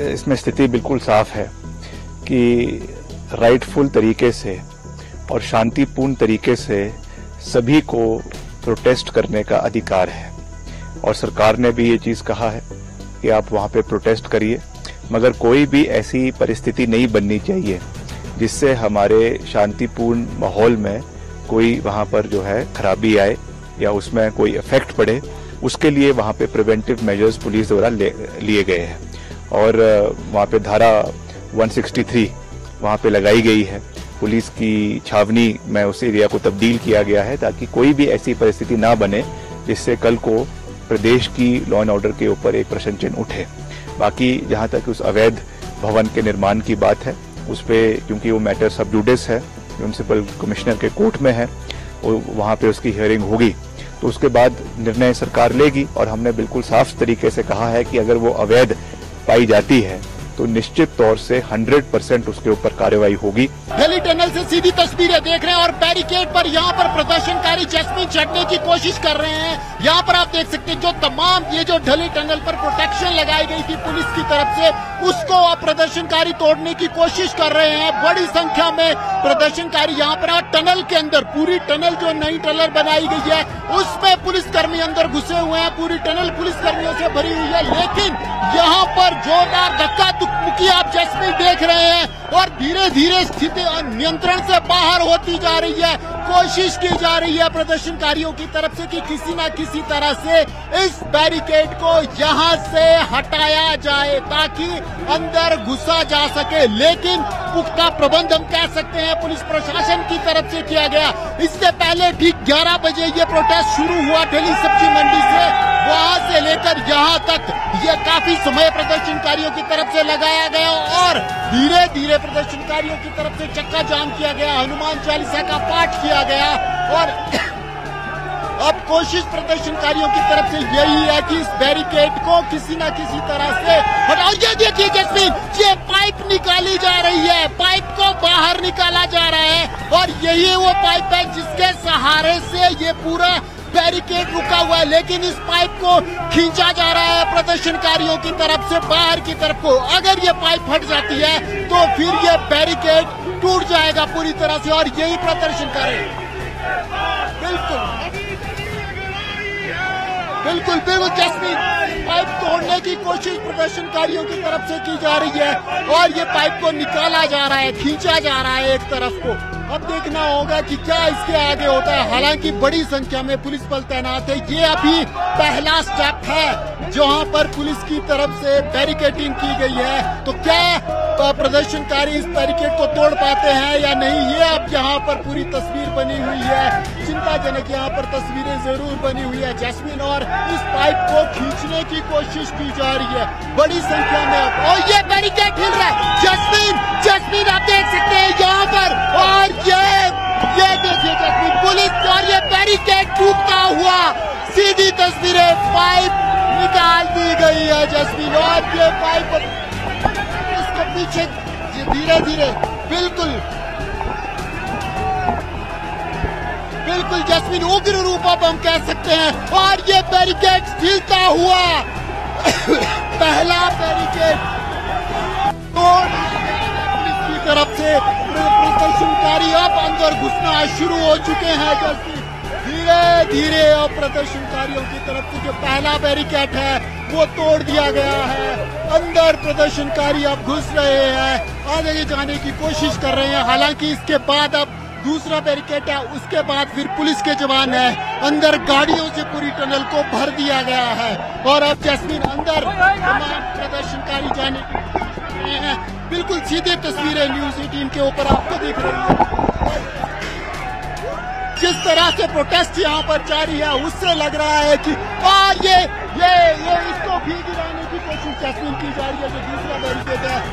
इसमें स्थिति बिल्कुल साफ है कि राइटफुल तरीके से और शांतिपूर्ण तरीके से सभी को प्रोटेस्ट करने का अधिकार है और सरकार ने भी ये चीज़ कहा है कि आप वहाँ पे प्रोटेस्ट करिए, मगर कोई भी ऐसी परिस्थिति नहीं बननी चाहिए जिससे हमारे शांतिपूर्ण माहौल में कोई वहाँ पर जो है खराबी आए या उसमें कोई इफेक्ट पड़े। उसके लिए वहाँ पे प्रिवेंटिव मेजर्स पुलिस द्वारा लिए गए हैं और वहाँ पे धारा 163 वहाँ पे लगाई गई है। पुलिस की छावनी में उस एरिया को तब्दील किया गया है ताकि कोई भी ऐसी परिस्थिति ना बने जिससे कल को प्रदेश की लॉ एंड ऑर्डर के ऊपर एक प्रश्न चिन्ह उठे। बाकी जहाँ तक उस अवैध भवन के निर्माण की बात है, उस पर क्योंकि वो मैटर सब जुडिस है, म्यूनिसिपल कमिश्नर के कोर्ट में है, वहाँ पे उसकी हियरिंग होगी तो उसके बाद निर्णय सरकार लेगी। और हमने बिल्कुल साफ तरीके से कहा है कि अगर वो अवैध पाई जाती है तो निश्चित तौर से 100% उसके ऊपर कार्रवाई होगी। दिल्ली टनल से सीधी तस्वीरें देख रहे हैं और बैरिकेड पर यहाँ पर प्रदर्शनकारी जैस्मिन चढ़ने की कोशिश कर रहे हैं। यहाँ पर आप देख सकते हैं जो तमाम ये जो दिल्ली टनल पर प्रोटेक्शन लगाई गई थी पुलिस की तरफ से, उसको अब प्रदर्शनकारी तोड़ने की कोशिश कर रहे हैं। बड़ी संख्या में प्रदर्शनकारी यहाँ पर टनल के अंदर, पूरी टनल जो नई टनल बनाई गई है उसमें पुलिसकर्मी अंदर घुसे हुए हैं, पूरी टनल पुलिसकर्मियों से भरी हुई है। लेकिन यहाँ पर जोरदार धक्का मुक्की आप जैस्मिन देख रहे हैं और धीरे धीरे स्थिति नियंत्रण से बाहर होती जा रही है। कोशिश की जा रही है प्रदर्शनकारियों की तरफ से कि किसी न किसी तरह से इस बैरिकेड को यहाँ से हटाया जाए ताकि अंदर घुसा जा सके। लेकिन पुख्ता प्रबंध हम कह सकते हैं पुलिस प्रशासन की तरफ से किया गया। इससे पहले ठीक 11 बजे ये प्रोटेस्ट शुरू हुआ दिल्ली सब्जी मंडी से, वहां से लेकर यहाँ तक ये काफी समय प्रदर्शनकारियों की तरफ से लगाया गया और धीरे धीरे प्रदर्शनकारियों की तरफ से चक्का जाम किया गया, हनुमान चालीसा का पाठ किया गया और अब कोशिश प्रदर्शनकारियों की तरफ से यही है कि इस बैरिकेड को किसी न किसी तरह से हटाओ। ये देखिए जैस्मिन, ये पाइप निकाली जा रही है, पाइप को बाहर निकाला जा रहा है और यही वो पाइप है जिसके सहारे से ये पूरा बैरिकेड रुका हुआ है। लेकिन इस पाइप को खींचा जा रहा है प्रदर्शनकारियों की तरफ से बाहर की तरफ को। अगर ये पाइप फट जाती है तो फिर ये बैरिकेड टूट जाएगा पूरी तरह से और यही प्रदर्शनकारी बिल्कुल जैस्मिन, पाइप तोड़ने की कोशिश प्रदर्शनकारियों की तरफ से की जा रही है और ये पाइप को निकाला जा रहा है, खींचा जा रहा है एक तरफ को। अब देखना होगा कि क्या इसके आगे होता है। हालांकि बड़ी संख्या में पुलिस बल तैनात है। ये अभी पहला स्टेप है जहां पर पुलिस की तरफ से बैरिकेडिंग की गई है। तो क्या प्रदर्शनकारी इस बैरिकेड को तोड़ पाते हैं या नहीं, ये अब यहाँ पर पूरी तस्वीर बनी हुई है। चिंताजनक यहाँ पर तस्वीरें जरूर बनी हुई है जैस्मिन और इस पाइप को खींचने की कोशिश की जा रही है बड़ी संख्या में। और ये बैरिकेड हिल रहा है जैस्मिन आप देख सकते हैं यहाँ पर। और ये देखिए जैस्मिन, पुलिस और ये बैरिकेड टूटता हुआ, सीधी तस्वीरें, पाइप निकाल दी गई है जैस्मिन और ये पाइप इसको पीछे धीरे धीरे बिल्कुल जैस्मिन उग्र रूप अब हम कह सकते हैं। और ये बैरिकेड हिलता हुआ पहला बैरिकेड तोड़ पुलिस की तरफ से प्रदर्शनकारी अब अंदर घुसना शुरू हो चुके हैं जैस्मिन। धीरे धीरे अब प्रदर्शनकारियों की तरफ से जो पहला बैरिकेड है वो तोड़ दिया गया है। अंदर प्रदर्शनकारी अब घुस रहे हैं, आगे जाने की कोशिश कर रहे हैं। हालांकि इसके बाद अब दूसरा बैरिकेड है, उसके बाद फिर पुलिस के जवान है, अंदर गाड़ियों से पूरी टनल को भर दिया गया है और अब जैस्मिन अंदर तमाम प्रदर्शनकारी जाने की कोशिश कर रहे हैं। बिल्कुल सीधे तस्वीरें न्यूज़ 18 के ऊपर आपको दिख रही है। जिस तरह से प्रोटेस्ट यहाँ पर जारी है उससे लग रहा है कि ये इसको भी गिराने की कोशिश जैस्मिन की जा रही है। जो दूसरा बैरिकेड है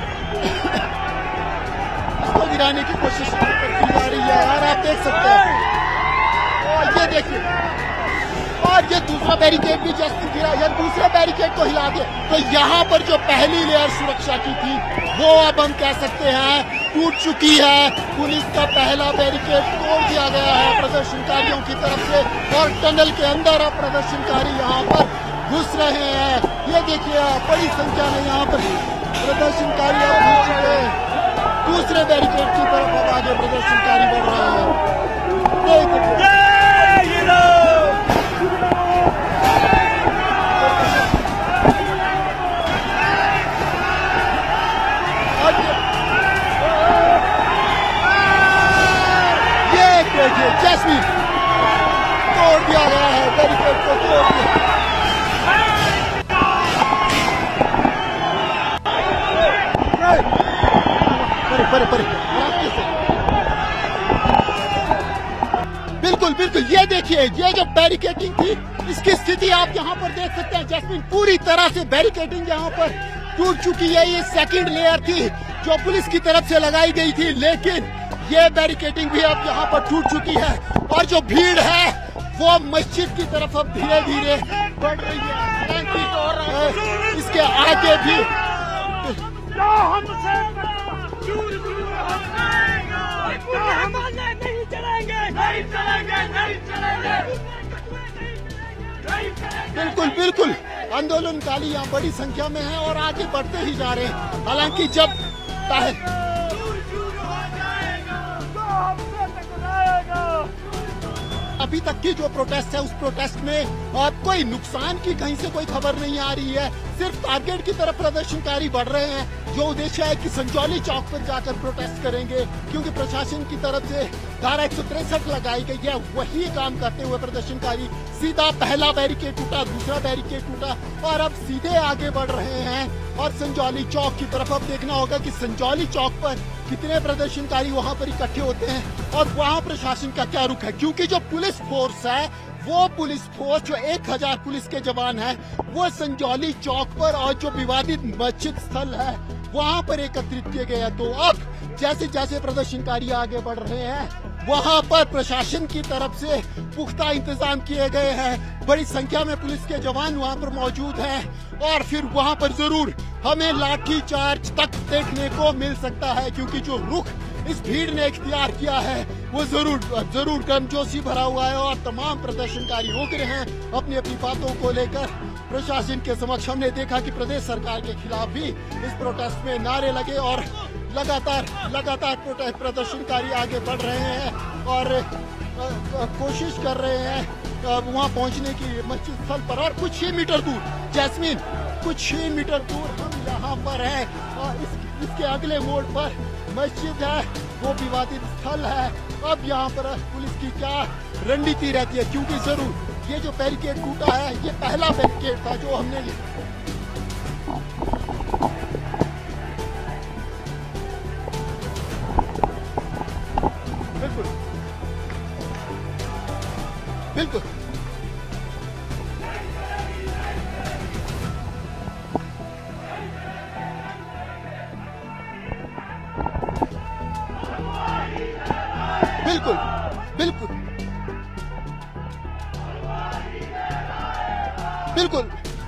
इसको गिराने की कोशिश की जा रही है और आप देख सकते हैं। और ये देखिए, और ये दूसरा बैरिकेड भी जैस्मिन गिरा, ये दूसरे बैरिकेड को हिला के। तो यहाँ पर जो पहली लेयर सुरक्षा की थी वो अब हम कह सकते हैं टूट चुकी है। पुलिस का पहला बैरिकेड तोड़ दिया गया है प्रदर्शनकारियों की तरफ से और टनल के अंदर अब प्रदर्शनकारी यहाँ पर घुस रहे हैं। ये देखिए बड़ी संख्या में यहाँ पर प्रदर्शनकारी अब पहुंच चुके हैं। दूसरे बैरिकेड की तरफ अब आगे प्रदर्शनकारी बढ़ रहे हैं। ये देखिए जैस्मीन तोड़ दिया गया है, बैरिकेड को तोड़ दिया। परे बिल्कुल बिल्कुल, ये देखिए ये जो बैरिकेडिंग थी इसकी स्थिति आप यहाँ पर देख सकते हैं। जैस्मीन पूरी तरह से बैरिकेडिंग यहाँ पर टूट चुकी है। ये सेकंड लेयर थी जो पुलिस की तरफ से लगाई गई थी, लेकिन ये बैरिकेडिंग भी अब यहाँ पर टूट चुकी है और जो भीड़ है वो मस्जिद की तरफ अब धीरे धीरे बढ़ रही है। इसके आगे भी बिल्कुल बिल्कुल, आंदोलनकारी यहाँ बड़ी संख्या में है और आगे बढ़ते ही जा रहे हैं। हालांकि जब अभी तक की जो प्रोटेस्ट है उस प्रोटेस्ट में कोई नुकसान की कहीं से कोई खबर नहीं आ रही है। सिर्फ टारगेट की तरफ प्रदर्शनकारी बढ़ रहे हैं। जो उद्देश्य है कि संजौली चौक पर जाकर प्रोटेस्ट करेंगे, क्योंकि प्रशासन की तरफ से धारा 163 लगाई गई है। वही काम करते हुए प्रदर्शनकारी सीधा पहला बैरिकेड टूटा, दूसरा बैरिकेड टूटा और अब सीधे आगे बढ़ रहे हैं और संजौली चौक की तरफ। अब देखना होगा कि संजौली चौक पर कितने प्रदर्शनकारी वहां पर इकट्ठे होते हैं और वहां प्रशासन का क्या रुख है, क्योंकि जो पुलिस फोर्स है वो पुलिस फोर्स जो 1000 पुलिस के जवान हैं वो संजौली चौक पर और जो विवादित मस्जिद स्थल है वहां पर एकत्रित किए गए हैं। तो अब जैसे जैसे प्रदर्शनकारी आगे बढ़ रहे हैं वहां पर प्रशासन की तरफ से पुख्ता इंतजाम किए गए हैं। बड़ी संख्या में पुलिस के जवान वहां पर मौजूद हैं और फिर वहां पर जरूर हमें लाठी चार्ज तक देखने को मिल सकता है, क्योंकि जो रुख इस भीड़ ने इख्तियार किया है वो जरूर गर्मजोशी भरा हुआ है और तमाम प्रदर्शनकारी रोक रहे हैं अपनी अपनी बातों को लेकर प्रशासन के समक्ष। हमने देखा कि प्रदेश सरकार के खिलाफ भी इस प्रोटेस्ट में नारे लगे और लगातार प्रदर्शनकारी आगे बढ़ रहे हैं और कोशिश कर रहे हैं वहां पहुंचने की मस्जिद स्थल पर। और कुछ ही मीटर दूर जैस्मीन, कुछ ही मीटर दूर हम यहाँ पर हैं और इसके अगले मोड़ पर मस्जिद है, वो विवादित स्थल है। अब यहाँ पर पुलिस की क्या रणनीति रहती है, क्योंकि जरूर ये जो बैरिकेड टूटा है ये पहला बैरिकेड था जो हमने बिल्कुल बिल्कुल बिल्कुल बिल्कुल बिल्कुल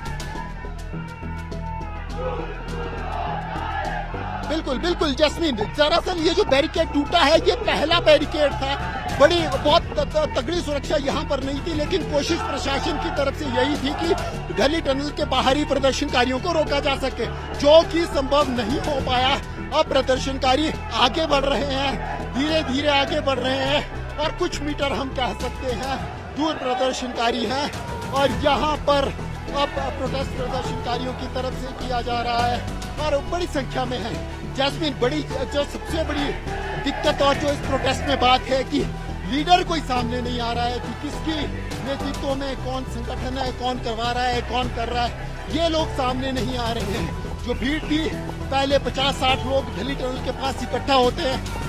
बिल्कुल बिल्कुल जैस्मीन, दरअसल ये जो बैरिकेड टूटा है ये पहला बैरिकेड था। बहुत तगड़ी सुरक्षा यहाँ पर नहीं थी, लेकिन कोशिश प्रशासन की तरफ से यही थी कि गली टनल के बाहरी प्रदर्शनकारियों को रोका जा सके, जो कि संभव नहीं हो पाया। अब प्रदर्शनकारी आगे बढ़ रहे हैं, धीरे धीरे आगे बढ़ रहे हैं और कुछ मीटर हम कह सकते हैं दूर प्रदर्शनकारी हैं और यहाँ पर अब प्रोटेस्ट प्रदर्शनकारियों की तरफ से किया जा रहा है और बड़ी संख्या में है। जैस्मीन, जो सबसे बड़ी दिक्कत और जो इस प्रोटेस्ट में बात है कि लीडर कोई सामने नहीं आ रहा है कि किसकी नेतृत्व में कौन संगठन है, कौन करवा रहा है, कौन कर रहा है, ये लोग सामने नहीं आ रहे हैं। जो भीड़ थी, पहले 50-60 लोग दिल्ली टनल के पास इकट्ठा होते हैं,